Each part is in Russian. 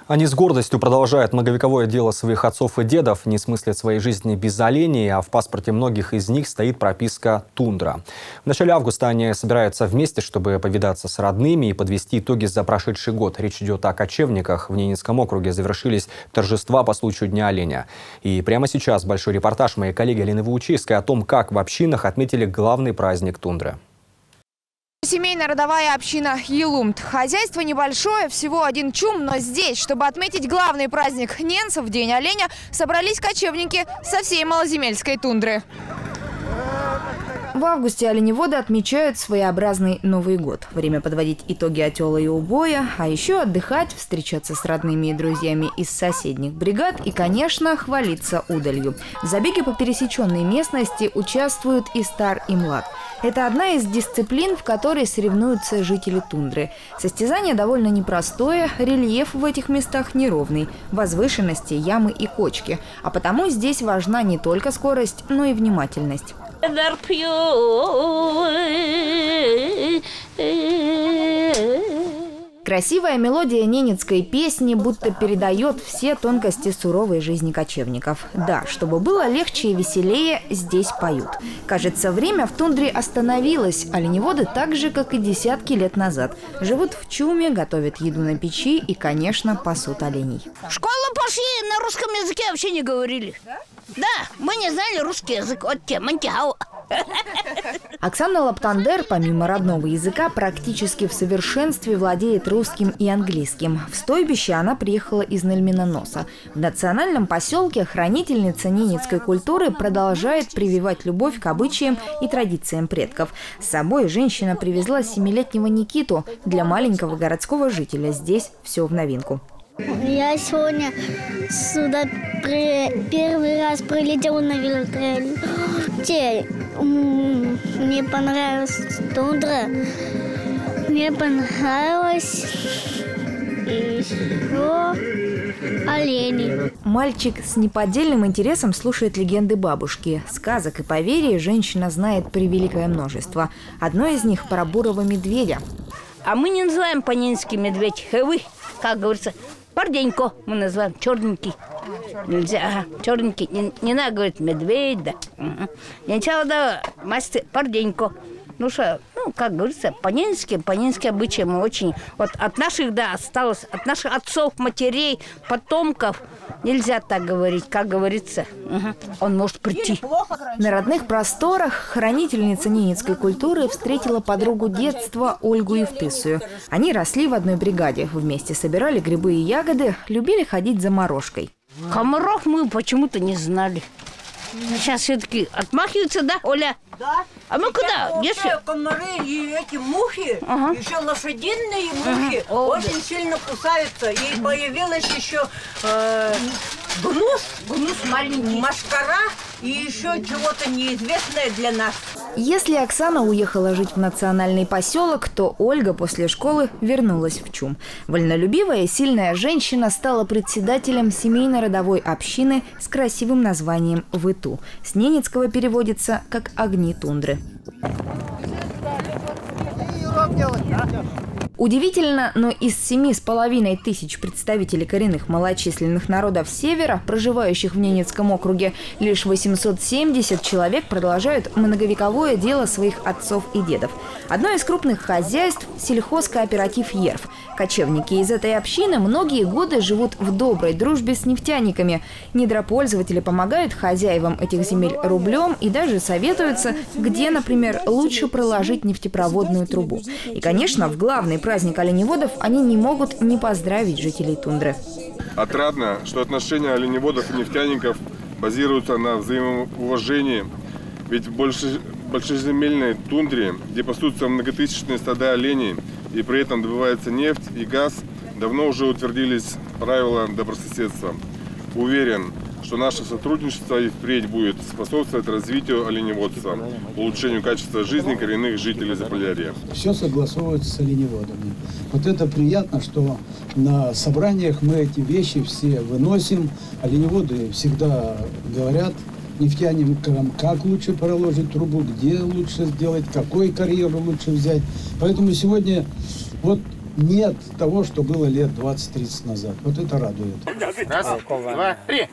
Они с гордостью продолжают многовековое дело своих отцов и дедов, не смыслят своей жизни без оленей, а в паспорте многих из них стоит прописка «Тундра». В начале августа они собираются вместе, чтобы повидаться с родными и подвести итоги за прошедший год. Речь идет о кочевниках. В Ненецком округе завершились торжества по случаю Дня оленя. И прямо сейчас большой репортаж моей коллеги Алины Ваучийской о том, как в общинах отметили главный праздник тундры. Семейная родовая община Елумт. Хозяйство небольшое, всего один чум, но здесь, чтобы отметить главный праздник ненцев, День оленя, собрались кочевники со всей малоземельской тундры. В августе оленеводы отмечают своеобразный Новый год. Время подводить итоги отела и убоя, а еще отдыхать, встречаться с родными и друзьями из соседних бригад и, конечно, хвалиться удалью. В забеге по пересеченной местности участвуют и стар, и млад. Это одна из дисциплин, в которой соревнуются жители тундры. Состязание довольно непростое, рельеф в этих местах неровный, возвышенности, ямы и кочки. А потому здесь важна не только скорость, но и внимательность. Красивая мелодия ненецкой песни будто передает все тонкости суровой жизни кочевников. Да, чтобы было легче и веселее, здесь поют. Кажется, время в тундре остановилось. Оленеводы так же, как и десятки лет назад. Живут в чуме, готовят еду на печи и, конечно, пасут оленей. В школу пошли, на русском языке вообще не говорили. Да? Да, мы не знали русский язык. Вот те, мантяу. Оксана Лаптандер, помимо родного языка, практически в совершенстве владеет русским и английским. В стойбище она приехала из Нальминоноса. В национальном поселке хранительница ненецкой культуры продолжает прививать любовь к обычаям и традициям предков. С собой женщина привезла 7-летнего Никиту. Для маленького городского жителя здесь все в новинку. Я сегодня сюда первый раз прилетела на вертолете. Мне понравилась тундра, мне понравилось еще олени. Мальчик с неподдельным интересом слушает легенды бабушки. Сказок и поверий женщина знает превеликое множество. Одно из них про бурого медведя. А мы не называем по-ненецки медведь. Вы, как говорится, парденько мы называем, черненький. Нельзя, ага, черненький. Не надо говорить медведь, да. Сначала да, мастер, парденько. Ну что, как говорится, по-ненецки обычаи мы очень... Вот от наших, да, осталось, от наших отцов, матерей, потомков нельзя так говорить, как говорится. Он может прийти. На родных просторах хранительница ненецкой культуры встретила подругу детства Ольгу Евтысую. Они росли в одной бригаде, вместе собирали грибы и ягоды, любили ходить за морожкой. Комаров мы почему-то не знали. Сейчас все-таки отмахиваются, да, Оля? Да. А мы куда? Я комары и эти мухи, еще лошадиные мухи, очень сильно кусаются. И появилась еще гнус маленький, машкара и еще чего-то неизвестное для нас. Если Оксана уехала жить в национальный поселок, то Ольга после школы вернулась в чум. Вольнолюбивая и сильная женщина стала председателем семейно-родовой общины с красивым названием «Выту». С ненецкого переводится как «огни тундры». Удивительно, но из 7,5 тысяч представителей коренных малочисленных народов Севера, проживающих в Ненецком округе, лишь 870 человек продолжают многовековое дело своих отцов и дедов. Одно из крупных хозяйств – сельхозкооператив «Ерв». Кочевники из этой общины многие годы живут в доброй дружбе с нефтяниками. Недропользователи помогают хозяевам этих земель рублем и даже советуются, где, например, лучше проложить нефтепроводную трубу. И, конечно, в главный праздник оленеводов они не могут не поздравить жителей тундры. Отрадно, что отношения оленеводов и нефтяников базируются на взаимоуважении. Ведь в большеземельной тундре, где пасутся многотысячные стада оленей и при этом добывается нефть и газ, давно уже утвердились правила добрососедства. Уверен, что наше сотрудничество и впредь будет способствовать развитию оленеводства, улучшению качества жизни коренных жителей Заполярья. Все согласовывается с оленеводами. Вот это приятно, что на собраниях мы эти вещи все выносим. Оленеводы всегда говорят нефтяникам, как лучше проложить трубу, где лучше сделать, какой карьер лучше взять. Поэтому сегодня вот нет того, что было лет 20-30 назад. Вот это радует. Раз, два, три.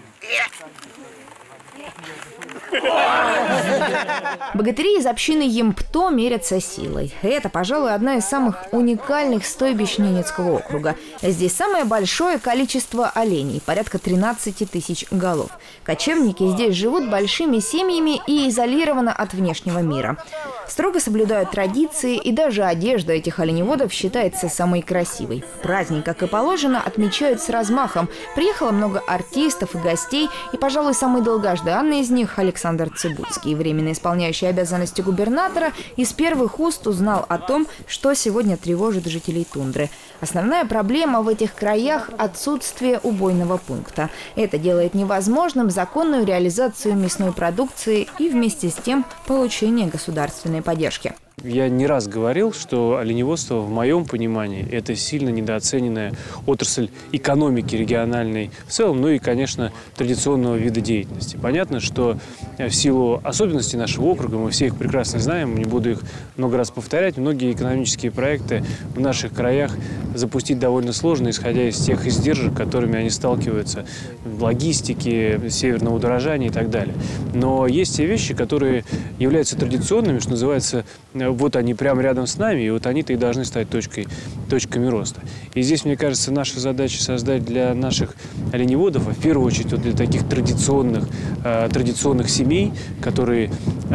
Богатыри из общины Емпто мерятся силой. Это, пожалуй, одна из самых уникальных стойбищ Ненецкого округа. Здесь самое большое количество оленей – порядка 13 тысяч голов. Кочевники здесь живут большими семьями и изолированы от внешнего мира. Строго соблюдают традиции, и даже одежда этих оленеводов считается самой красивой. Праздник, как и положено, отмечают с размахом. Приехало много артистов и гостей, и, пожалуй, самый долгожданный из них – Александр Цибульский, временно исполняющий обязанности губернатора, из первых уст узнал о том, что сегодня тревожит жителей тундры. Основная проблема в этих краях – отсутствие убойного пункта. Это делает невозможным законную реализацию мясной продукции и вместе с тем получение государственной поддержки. Я не раз говорил, что оленеводство, в моем понимании, это сильно недооцененная отрасль экономики региональной в целом, ну и, конечно, традиционного вида деятельности. Понятно, что в силу особенностей нашего округа, мы все их прекрасно знаем, не буду их много раз повторять, многие экономические проекты в наших краях запустить довольно сложно, исходя из тех издержек, которыми они сталкиваются в логистике, северного удорожания и так далее. Но есть те вещи, которые являются традиционными, что называется, вот они прямо рядом с нами, и вот они-то и должны стать точками роста. И здесь, мне кажется, наша задача создать для наших оленеводов, а в первую очередь вот для таких традиционных семей, которые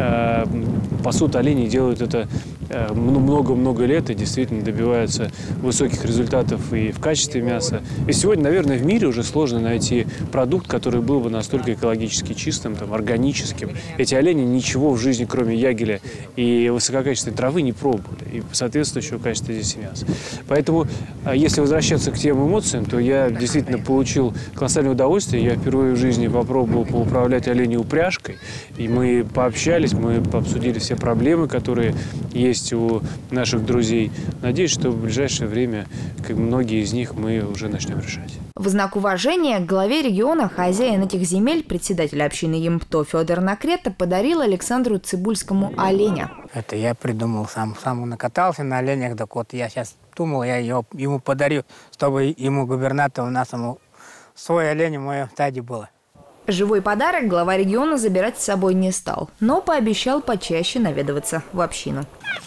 пасут оленей, делают это много-много лет и действительно добиваются высоких результатов и в качестве мяса. И сегодня, наверное, в мире уже сложно найти продукт, который был бы настолько экологически чистым, там, органическим. Эти олени ничего в жизни, кроме ягеля и высококачественной травы, не пробовали. И соответствующего качества здесь мяса. Поэтому, если возвращаться к тем эмоциям, то я действительно получил колоссальное удовольствие. Я впервые в жизни попробовал поуправлять оленей упряжкой. И мы пообщались, мы обсудили все проблемы, которые есть у наших друзей. Надеюсь, что в ближайшее время, как многие из них, мы уже начнем решать. В знак уважения к главе региона хозяин этих земель, председатель общины Емпто Федор Накрета, подарил Александру Цибульскому оленя. Это я придумал сам накатался на оленях, так вот я сейчас думал, я ему подарю, чтобы ему губернатор у нас свой олень в моем стаде было. Живой подарок глава региона забирать с собой не стал, но пообещал почаще наведываться в общину.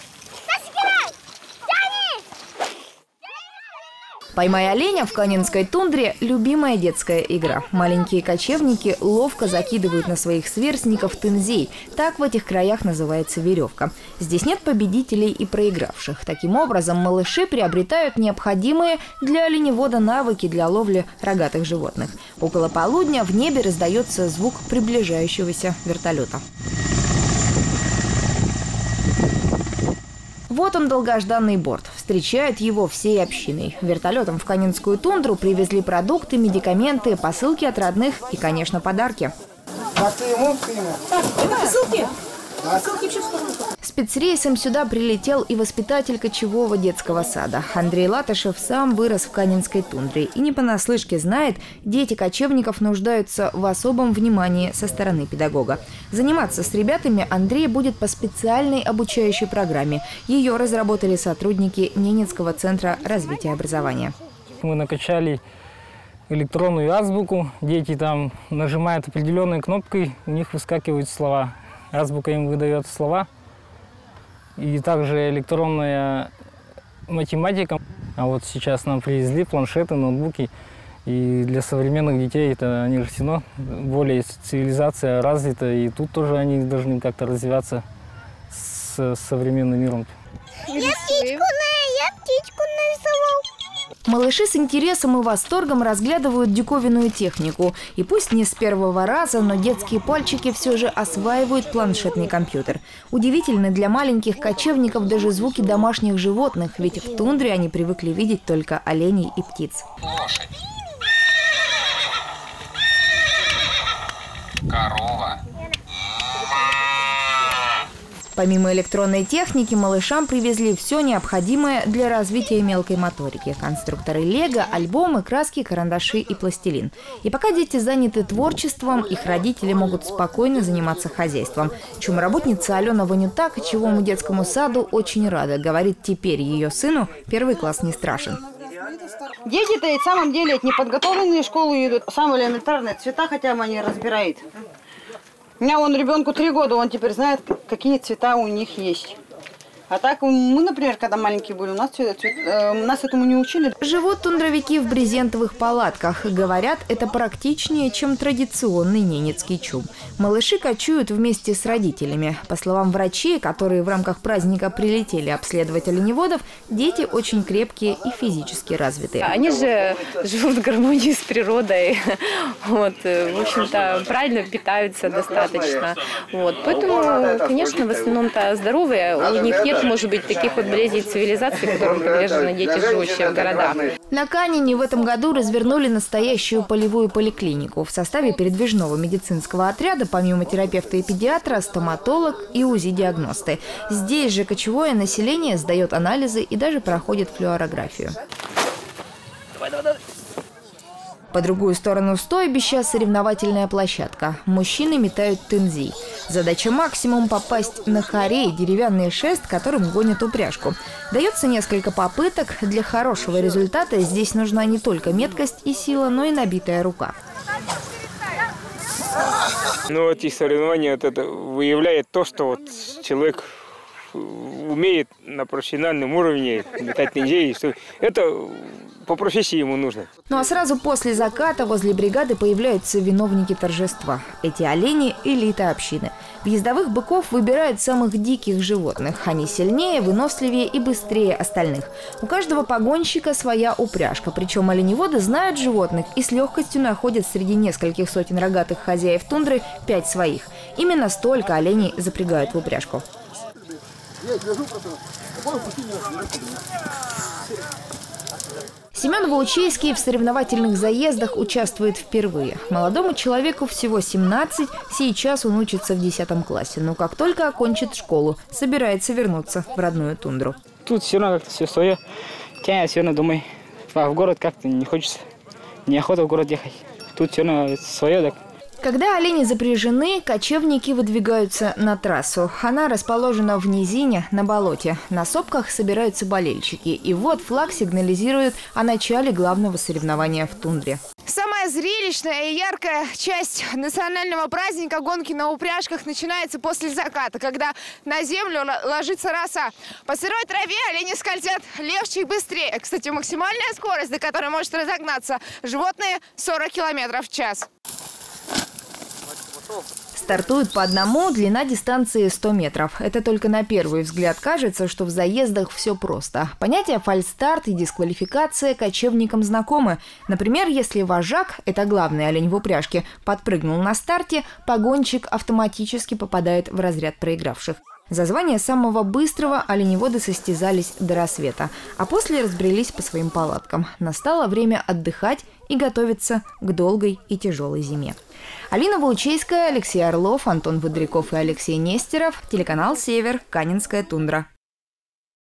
«Поймай оленя» в Канинской тундре – любимая детская игра. Маленькие кочевники ловко закидывают на своих сверстников тынзей. Так в этих краях называется веревка. Здесь нет победителей и проигравших. Таким образом, малыши приобретают необходимые для оленевода навыки для ловли рогатых животных. Около полудня в небе раздается звук приближающегося вертолета. Вот он, долгожданный борт. Встречают его всей общиной. Вертолетом в Канинскую тундру привезли продукты, медикаменты, посылки от родных и, конечно, подарки. Посылки? Спецрейсом сюда прилетел и воспитатель кочевого детского сада. Андрей Латышев сам вырос в Канинской тундре и не понаслышке знает, дети кочевников нуждаются в особом внимании со стороны педагога. Заниматься с ребятами Андрей будет по специальной обучающей программе. Ее разработали сотрудники Ненецкого центра развития образования. Мы накачали электронную азбуку. Дети там нажимают определенной кнопкой, у них выскакивают слова. Азбука им выдает слова. И также электронная математика. А вот сейчас нам привезли планшеты, ноутбуки. И для современных детей это они же все равно более цивилизация развита. И тут тоже они должны как-то развиваться с современным миром. Я птичку нарисовал. Малыши с интересом и восторгом разглядывают диковинную технику. И пусть не с первого раза, но детские пальчики все же осваивают планшетный компьютер. Удивительны для маленьких кочевников даже звуки домашних животных, ведь в тундре они привыкли видеть только оленей и птиц. Лошадь. Корова. Помимо электронной техники, малышам привезли все необходимое для развития мелкой моторики. Конструкторы лего, альбомы, краски, карандаши и пластилин. И пока дети заняты творчеством, их родители могут спокойно заниматься хозяйством. Чумработница Алена Ванюта кочевому детскому саду очень рада. Говорит, теперь ее сыну 1 класс не страшен. Дети-то и в самом деле неподготовленные в школу идут. Самые элементарные цвета хотя бы они разбирают. У меня вон ребенку 3 года, он теперь знает, какие цвета у них есть. А так мы, например, когда маленькие были, нас этому не учили. Живут тундровики в брезентовых палатках. Говорят, это практичнее, чем традиционный ненецкий чум. Малыши кочуют вместе с родителями. По словам врачей, которые в рамках праздника прилетели обследовать оленеводов, дети очень крепкие и физически развитые. Они же живут в гармонии с природой. Вот, в общем-то, правильно питаются достаточно. Вот, поэтому, конечно, в основном-то здоровые. У них нет, может быть, таких вот болезней цивилизации, которым подвержены дети, живущие в городах. На Канине в этом году развернули настоящую полевую поликлинику. В составе передвижного медицинского отряда, помимо терапевта и педиатра, стоматолог и УЗИ-диагносты. Здесь же кочевое население сдает анализы и даже проходит флюорографию. По другую сторону стойбища соревновательная площадка. Мужчины метают тензи. Задача максимум попасть на хорей, деревянный шест, которым гонят упряжку. Дается несколько попыток. Для хорошего результата здесь нужна не только меткость и сила, но и набитая рука. Ну, эти соревнования это выявляет то, что вот человек умеет на профессиональном уровне метать тензи, что это по профессии ему нужно. Ну а сразу после заката возле бригады появляются виновники торжества. Эти олени – элита общины. В ездовых быков выбирают самых диких животных. Они сильнее, выносливее и быстрее остальных. У каждого погонщика своя упряжка. Причем оленеводы знают животных и с легкостью находят среди нескольких сотен рогатых хозяев тундры 5 своих. Именно столько оленей запрягают в упряжку. Семен Волчейский в соревновательных заездах участвует впервые. Молодому человеку всего 17, сейчас он учится в 10 классе. Но как только окончит школу, собирается вернуться в родную тундру. Тут все равно как-то все свое. Тянет все равно, думаю, в город как-то не хочется, неохота в город ехать. Тут все равно свое, так. Когда олени запряжены, кочевники выдвигаются на трассу. Она расположена в низине, на болоте. На сопках собираются болельщики. И вот флаг сигнализирует о начале главного соревнования в тундре. Самая зрелищная и яркая часть национального праздника гонки на упряжках начинается после заката, когда на землю ложится роса. По сырой траве олени скользят легче и быстрее. Кстати, максимальная скорость, до которой может разогнаться животное, 40 км в час. Стартуют по одному, длина дистанции 100 метров. Это только на первый взгляд кажется, что в заездах все просто. Понятия фальстарт и дисквалификация кочевникам знакомы. Например, если вожак, это главный олень в упряжке, подпрыгнул на старте, погонщик автоматически попадает в разряд проигравших. За звание самого быстрого оленеводы состязались до рассвета, а после разбрелись по своим палаткам. Настало время отдыхать и готовиться к долгой и тяжелой зиме. Алина Волчейская, Алексей Орлов, Антон Выдряков и Алексей Нестеров. Телеканал «Север», Канинская тундра.